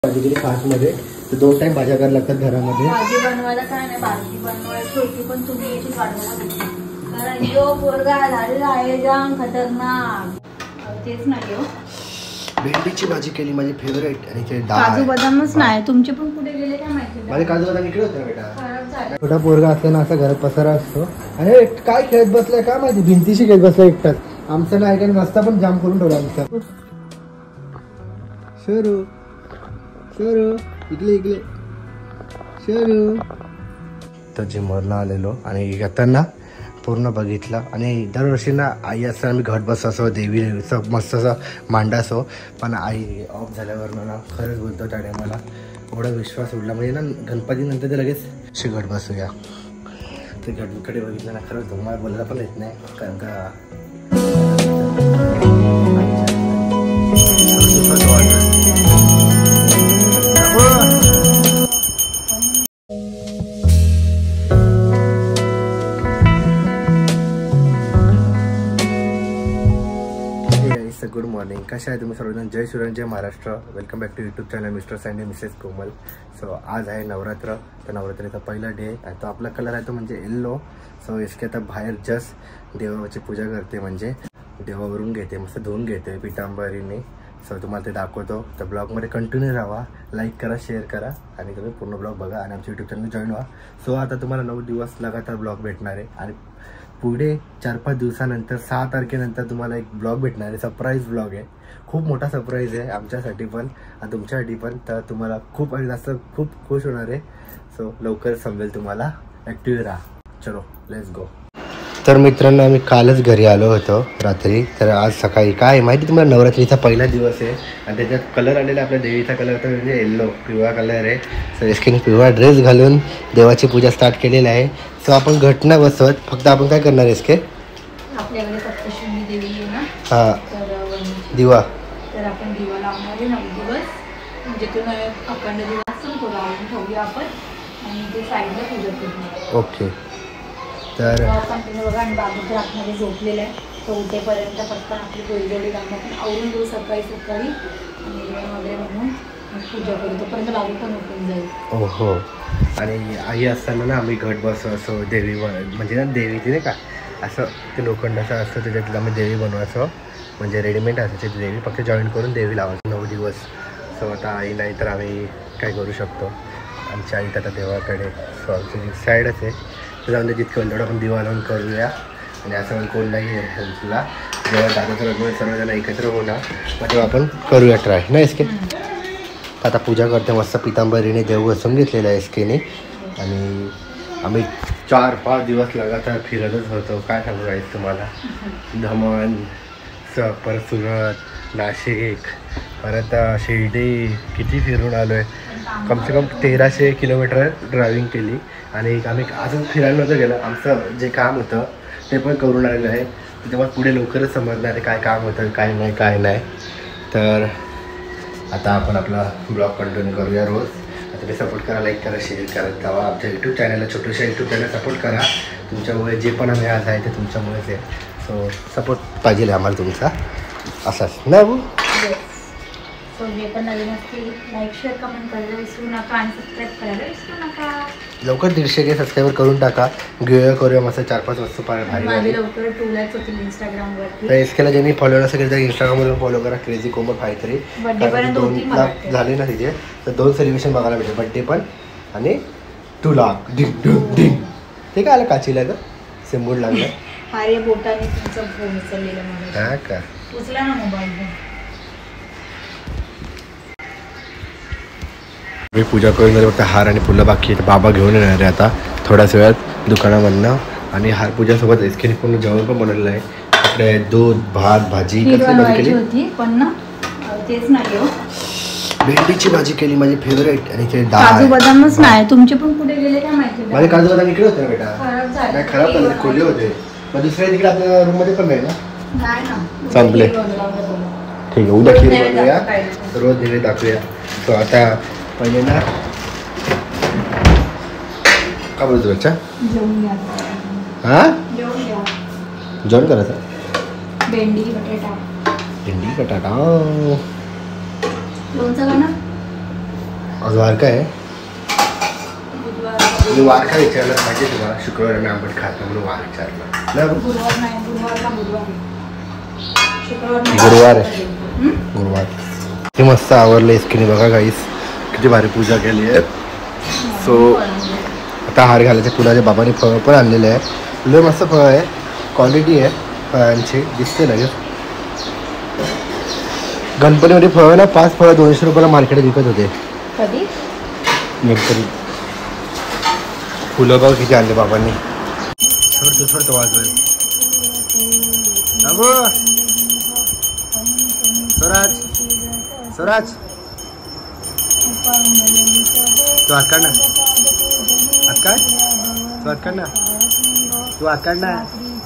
भाजी केली फास्टमध्ये तर 2 टाइम भाज्या करायला लागतात घरामध्ये. भाजी बनवायला काय नाही, भाजी बनवायची होती पण तुम्ही याची वाट बघत होती कारण जो पोरगा झालेला आहे जाम खतरनाक. तेच नाही हो, भेंडीची भाजी केली माझी फेवरेट आणि ते काजू बदामच नाही. तुमचे पण कुठे गेले काय माहिती. माझे काजू बदाम इकडे होते ना बेटा. खराब झाले. छोटा पोरगा असताना असा घरात पसारा असतो आणि काय खेळत बसलाय काय माहिती, भिंतीशी खेळत बसलाय एकटाच. आमचं नाही ऐकायला रस्ता पण जाम करून ठेवला आमचा. शरू शरू इकडे इकडे शरू. तर जिमवरनं आलेलो आणि येताना पूर्ण बघितलं आणि दरवर्षी ना आई असताना मी घट बसायचो, देवीचं मस्त असं मांडायचो. पण आई ऑफ झाल्यावर ना खरंच बोलतो त्या टायमाला एवढा विश्वास उडला म्हणजे ना गणपतीनंतर ते लगेच घट बसूया. ते घटकडे बघितलं ना खरंच तुम्हाला बोलायला पण येत नाही कारण का गुड मॉर्निंग. कशा आहे तुम्ही सर्वजण. जय शिवराय, जय Maharashtra. Welcome back to YouTube channel mister Sandy missus Komal. So आज आहे नवरात्र. तर नवरात्रीचा पहिला डे आहे. तो आपला कलर आहे तो म्हणजे येल्लो. सो इसके आता बाहेर जस्ट देवाची पूजा करते म्हणजे देवावरून घेते, मस्त धुवून घेते पितांबरीने. सो तुम्हाला ते दाखवतो. तर ब्लॉगमध्ये कंटिन्यू राहा, लाईक करा, शेअर करा आणि तुम्ही पूर्ण ब्लॉग बघा आणि आमच्या यूट्यूब चॅनल जॉईन व्हा. सो आता तुम्हाला 9 दिवस लगातार ब्लॉग भेटणार आहे आणि पुढे 4-5 दिवसानंतर 6 तारखेनंतर तुम्हाला एक ब्लॉग भेटणार आहे. सरप्राईज ब्लॉग आहे, खूप मोठा सरप्राईज आहे आमच्यासाठी पण आणि तुमच्यासाठी पण. तर तुम्हाला खूप आणि जास्त खूप खुश होणार आहे. सो लवकर समजेल तुम्हाला. ॲक्टिव्ह राहा. चलो लेट्स गो. तर मित्रांनो आम्ही कालच घरी आलो होतो रात्री. तर आज सकाळी काय माहिती तुम्हाला नवरात्रीचा पहिला दिवस आहे आणि त्याच्यात कलर आलेला आपल्या देवीचा कलर तर म्हणजे येल्लो पिवळा कलर आहे. सो इसकीने पिवळा ड्रेस घालून देवाची पूजा स्टार्ट केलेली आहे. सो आपण घट नाही बसवत, फक्त आपण काय करणार आहे इसके आपल्याकडे सप्तशृंगी देवी आहे ना. हां दिवा. तर आपण दिवा लावणार आहे 9 दिवस म्हणजे तो अखंड दिवा असतो तो लावून ठेवूया आपण आणि ते साईडला पूजा करूया. ओके. तर कंटिन्यू बघा आणि बाबू तर आतमध्ये झोपलेला आहे. तो उठेपर्यंत फक्त आपली गोलजोडी कामं पण आवरून देऊ सकाळी सकाळी आणि वगैरे म्हणून पूजा करू. तोपर्यंत बाबू पण उठून जाईल. हो. आणि आई असताना ना आम्ही घट बसवायचो देवी म्हणजे ना देवीची नाही का असं ते लोखंडाचं असतं त्याच्यातलं आम्ही देवी बनवायचो म्हणजे रेडीमेड असायची देवी, फक्त जॉईन करून देवी लावायचो 9 दिवस. सो आता आई नाही तर आम्ही काय करू शकतो. आमची आई आता देवाकडे सो आमची साईडच आहे. तर जाऊन जितकं होईल तेवढं आपण दिवा लावून करूया आणि असं पण कोण नाही आहे तुला जेव्हा दादाचं लग्न सर्वजण एकत्र होणार मग तेव्हा आपण करूया ट्राय नाही इसके. आता पूजा करते मस्त पितांबरीने देव बसवून घेतलेलं आहे इसकेने आणि आम्ही 4-5 दिवस लगातार फिरतच होतो. काय सांगू राहील तुम्हाला. धमन परत सुरत, नाशिक, परत शिर्डी किती फिरून आलो आहे. कमसे कम 1300 किलोमीटर ड्रायव्हिंग केली आणि आम्ही असं फिरायला नव्हतं गेलं. आमचं जे काम होतं ते पण करून आलेलं आहे. त्याच्यामुळे पुढे लवकरच समजणार आहे काय काम होतं काय नाही. तर आता आपण आपला ब्लॉग कंटिन्यू करूया रोज. आता ते सपोर्ट करा, लाईक करा, शेअर करा. तेव्हा आमच्या यूट्यूब चॅनलला छोटंसं यूट्यूब चॅनल सपोर्ट करा. तुमच्यामुळे जे पण आम्ही आज आहे ते तुमच्यामुळेच आहे. सो सपोर्ट पाहिजे आम्हाला तुमचा असाच ना भाऊ. सो जे पण नवीन असतील लाईक शेअर कमेंट करायला विसरू नका आणि सबस्क्राईब करायला विसरू नका. लवकर 150K सबस्क्राईबर करून टाका. घेऊया करूया मस्त 4-5 वस्तू भारी माझे लवकर 2 लाख होतील इंस्टाग्रामवरती. तर इसकेला ज्यांनी फॉलो नसेल तर इंस्टाग्रामवरून फॉलो करा क्रेझी कोमल 5-3. बर्थडेपर्यंत 2 लाख झाले ना तिथे तर 2 सेलिब्रेशन बघायला भेटेल. बड्डे पण आणि 2 लाख डिंग. ते काय आलं काचीला का सिम्बोल लागलं. अरे बोटाने तुमचा फोन उचललेला मला. हा का उचला ना मोबाईल. मी पूजा करून झाली फक्त हार आणि फुलं बाकी आहेत. बाबा घेऊन येणार आहे आता थोड्याच वेळात दुकानामधनं आणि हार पूजासोबत इसकीने पूर्ण जेवण पण बनवलेलं आहे. आपले दूध भात भाजी बनवायची होती पण ना तेच नाही हो. भेंडीची भाजी केली माझी फेवरेट आणि ते काजू बदामच नाही. तुमचे पण कुठे गेले काय माहिती. माझे काजू बदाम इकडे होते ना बेटा. खराब झाले. नाही खराब झाले खुले होते. मग दुसऱ्या तिकडे आपल्या रूममध्ये पण नाही ना. नाही ना संपले. ठीक आहे उद्या खीर बनवूया रोज दिवे दाखवूया. सो आता पहिले ना का बोलतो बच्चा हां जेवण करायचं. भेंडी बटाटा लोणचं का ना आज वार काय आहे? बुधवार मी वार काय विचारलं माहिती आहे तुम्हाला? शुक्रवार आम्ही आंबट खात नाही म्हणून वार विचारलं ना. गुरुवार नाही, गुरुवारला बुधवार शुक्रवार गुरुवार आहे. गुरुवार ते मस्त आवरले स्किनी बघा गाईस, किती भारी पूजा केली आहे. सो आता हार घालायचे फुलाच्या बाबांनी फळं पण आणलेले आहे. लय मस्त फळं आहे, क्वालिटी आहे फळांची, दिसते लगेच. गणपतीमध्ये फळं ना 5 फळं 200 रुपयाला मार्केटात विकत होते. कधी गणपती फुलं बघ किती आणले बाबांनी. सोडतो वाजवेल बाबू. स्वराज स्वराज तू हात काढ ना, हात काढ, तू हात काढ ना, तू हात काढ ना.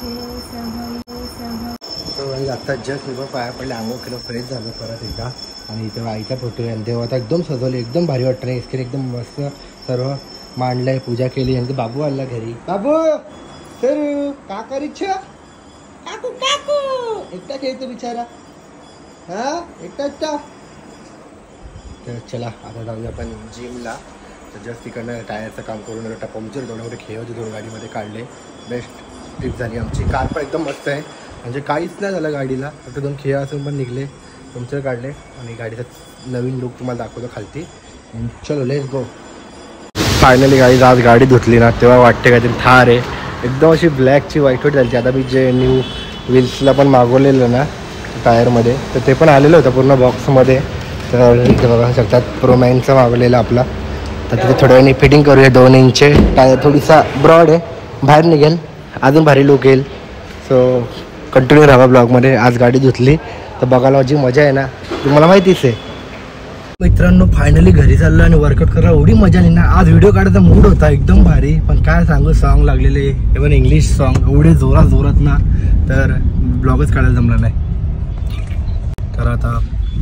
आत्ता जस्ट मी पाया पडले, आंघोळ केलं, फ्रेश झालं परत एकदा. आणि इथं आईचा फोटो आहे, देव आता एकदम सजवले, एकदम भारी वाटतं नाही स्किन, एकदम मस्त सर्व मांडलंय, पूजा केली. आणि बाबू आला घरी. बाबू सर का करीच्छा काकू काकू एकटा खेळतो बिचारा. हा एकटा एकटा. तर चला आता जाऊया आपण जिमला. तर जस्ट तिकडनं टायरचं काम करून आलो, पंक्चर थोडे खेळ होते, थोडं गाडीमध्ये काढले. बेस्ट ट्रिप झाली आमची. कार पण एकदम मस्त आहे, म्हणजे काहीच नाही झालं गाडीला, फक्त 2 खेळ असून पण निघले, पंक्चर काढले. आणि गाडीचा नवीन लुक तुम्हाला दाखवतो खालती. चलो लेट्स गो. फायनली आज गाडी धुतली ना तेव्हा वाटते काहीतरी थार आहे, एकदम अशी ब्लॅकची व्हाईट झाली. आता मी जे न्यू व्हील्सला पण मागवलेलं ना टायरमध्ये, तर ते पण आलेलं होतं पूर्ण बॉक्समध्ये. तर इथे बघा शकतात प्रोमॅनचा मागवलेला आपला. तर तिथे थोड्या वेळाने फिटिंग करूया. 2 इंच टायर, थोडीसा ब्रॉड आहे, बाहेर निघेल, अजून भारी लुक येईल. सो कंटिन्यू राहा ब्लॉगमध्ये. आज गाडी धुतली तर बघायला जी मजा आहे ना तुम्हाला माहितीच आहे. मित्रांनो फायनली घरी चाललो आणि वर्कआउट करायला एवढी मजा आली ना. आज व्हिडिओ काढायचा मूड होता एकदम भारी, पण काय सांगू सॉन्ग लागलेले, इव्हन इंग्लिश सॉन्ग एवढे जोरात ना, तर ब्लॉगच काढायला जमला नाही. तर आता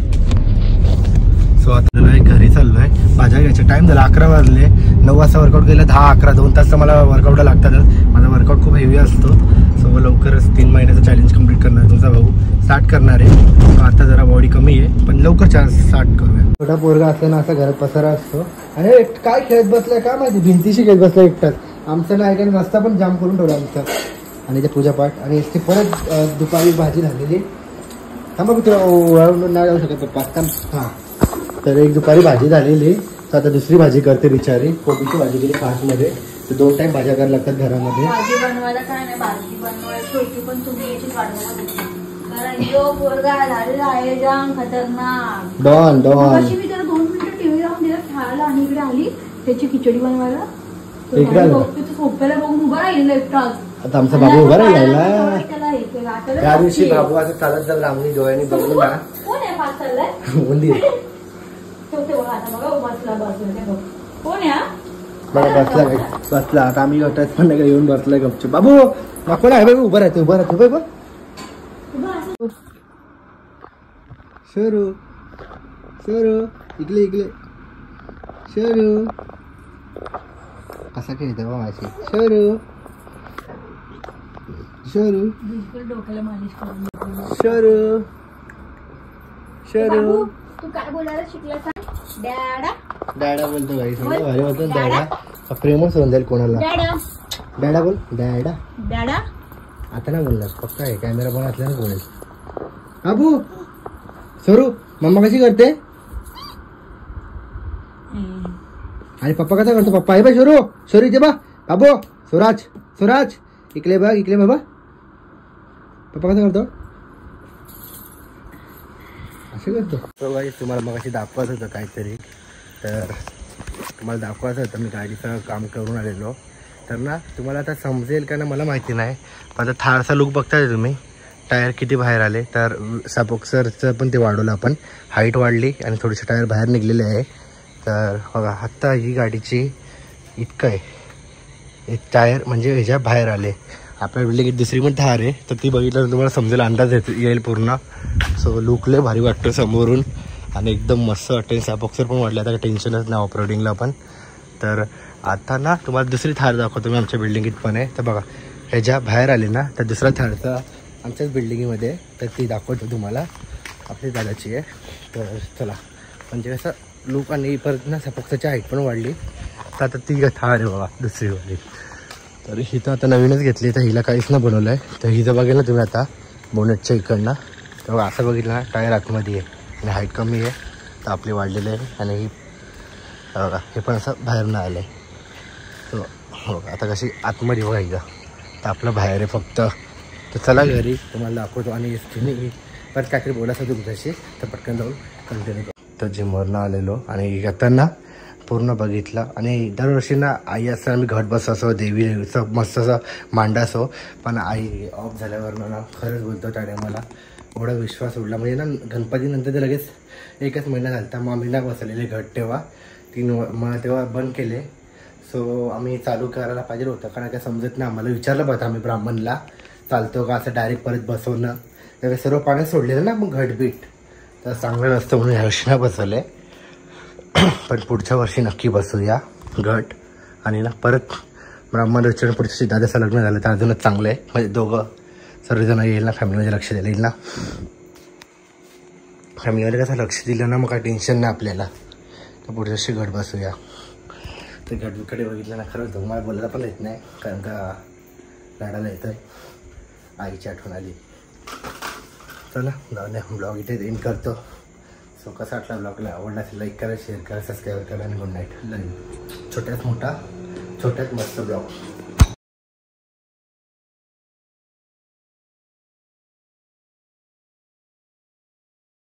सो आता घरी चाललो आहे. भाज्या घ्यायचा टाईम झाला, 11 वाजले. 9 वाजता वर्कआउट केलं, 10-11 2 तास तर मला वर्कआउटला लागतातच. माझा वर्कआउट खूप हेवी असतो. सो लवकरच 3 महिन्याचं चॅलेंज कंप्लीट करणार तुमचा भाऊ, स्टार्ट करणार आहे. आता जरा बॉडी कमी आहे, पण लवकर स्टार्ट करूया. छोटा पोरगा असताना असा घरात पसारा असतो आणि काय खेळत बसलाय काय माहिती, भिंतीशी खेळत बसलाय एकटाच. आमचं नाही काय रस्ता पण जाम करून ठेवला आमचा. आणि ते पूजापाठ आणि ते परत दुपारी भाजी झालेली. थांबा मी तुला वळवून नाही जाऊ शकत पप्पा. हां तर एक दुपारी भाजी झालेली, तर आता दुसरी भाजी करते बिचारी. कोबीची भाजी केली फास्टमध्ये. तर 2 टाइम भाज्या करायला लागतात घरामध्ये. भाजी बनवायला काय नाही, भाजी बनवायला छोटी पण तुम्ही याची वाढवत, कारण जो पोरगा झालेला आहे जाम खतरनाक. डॉन अशी मी त्याला 2 मिनिटं टीव्ही लावून दिला, खेळायला आणि इकडे आली त्याची खिचडी बनवायला. सोप्याला बघून उभा राहिलेला एकटाच. आता आमचा बाबू उभा राहिला. त्या दिवशी बाबू असं चालत चालत आम्ही डोळ्यांनी बघू ना. कोण आहे पाच चाललाय उंदीर. कोण आहे बघा बसला. आता आम्ही गटात पण नाही येऊन बसलाय गपचूप. बाबू कोण आहे उभं राहते बघ. शरू इकडे शरू कसा खेळते बा माझी. डोक्याला मालिश करून. तू काय बोलायला शिकला सांग. डॅडा बोलतो भाई, सगळं भारी होतं डॅडा. प्रेमच होऊन जाईल कोणाला. डॅडा बोल. डॅडा आता नाही बोलणार, पक्का आहे कॅमेरा पण असल्याने बोलेल. बाबू सरू मम्मा कशी करते आणि पप्पा कसा करतो. पप्पा आहे बा शरू इथे बा. बाबू स्वराज इकडे बाबा. पप्पा कसा करतो असं करतो. तो गाडी तुम्हाला मग अशी दाखवत होतं काहीतरी, तर तुम्हाला दाखवायचं होतं मी गाडीचं काम करून आलेलो. तर ना तुम्हाला आता समजेल का ना मला माहिती नाही, पण आता थारचा लुक बघताय तुम्ही. टायर किती बाहेर आले, तर सबॉक्सरचं पण ते वाढवलं आपण, हाईट वाढली आणि थोडेसे टायर बाहेर निघलेले आहे. तर बघा आत्ता ही गाडीची इतकं आहे, एक टायर म्हणजे ह्याच्या बाहेर आले. आपल्या बिल्डिंग दुसरी पण थार आहे, तर ती बघितल्यानंतर तुम्हाला समजेल, अंदाज येईल पूर्ण. सो लुकले भारी वाटतं समोरून आणि एकदम मस्त वाटतं. सबॉक्सर पण वाढले, आता टेन्शनच नाही ऑफ रोडिंगला पण. तर आता ना तुम्हाला दुसरी थार दाखवतो मी, आमच्या बिल्डिंगीत पण आहे. तर बघा ह्याच्या बाहेर आले ना, तर दुसरा थारचा आमच्याच बिल्डिंगमध्ये, तर ती दाखवतो तुम्हाला, आपली दादाची आहे. तर चला म्हणजे कसं लूक आणि परत ना सपक्साची हाईट पण वाढली. तर आता ती थार आहे बाबा दुसरीवाली. तर ही तर आता नवीनच घेतली, तर हिला काहीच नाही बनवलं आहे. तर ही जर बघेल ना तुम्ही आता बोनेटच्या इकडनं, तर असं बघितलं ना टायर आतमध्ये आहे आणि हाईट कमी आहे तर आपली वाढलेलं आहे. आणि ही बघा हे पण असं बाहेरनं आलं आहे. तर हो आता कशी आतमध्ये बघा का, तर आपलं बाहेर आहे फक्त. तर चला घरी तुम्हाला दाखवतो. आणि तिने परत काहीतरी बोलायचं तुमच्याशी, तर पटकन जाऊन कंटिन्यू करतो. तर जिमवरनं आलेलो आणि येताना पूर्ण बघितलं. आणि दरवर्षी ना आई असताना मी घट बसायचो, देवीचं मस्त असं मांडायचो. पण आई ऑफ झाल्यावरनं ना खरंच बोलतो त्याने मला एवढा विश्वास उडला. म्हणजे ना गणपतीनंतर तर लगेच 1च महिना झाला तर मग आम्ही ना बसवलेले घट तेव्हा 3 मग तेव्हा बंद केले. सो आम्ही चालू करायला पाहिजे होतं, कारण काय समजत नाही आम्हाला. विचारलं पाहिजे आम्ही ब्राह्मणला चालतो का असं डायरेक्ट परत बसवणं. तर सर्व पाण्यात सोडलेलं ना मग घटबीट, तर चांगलं नसतं म्हणून ह्या वर्षी नाही बसवले. पण पुढच्या वर्षी नक्की बसूया घट. आणि ना परत ब्राह्मण रचना पुढच्या दादाचं लग्न झालं तर अजूनच चांगलं आहे. म्हणजे दोघं सर्वजण येईल ना, फॅमिलीमध्ये लक्ष द्यायला येईल ना. फॅमिलीमध्ये कसं लक्ष दिलं ना मग काय टेन्शन नाही आपल्याला. तर पुढच्या वर्षी घट बसूया. तर घटकडे बघितलं ना खरंच मला बोलायला पण येत नाही, कारण का लाडाला येतं आहे. आईची आठवण आली. चला जाऊन ब्लॉग इथे एंड करतो. सो कसा वाटला ब्लॉगला आवडला असेल लाईक करा, शेअर करा, सबस्क्राईब करा आणि गुड नाईट. छोट्यात मोठा छोट्यात मस्त ब्लॉग.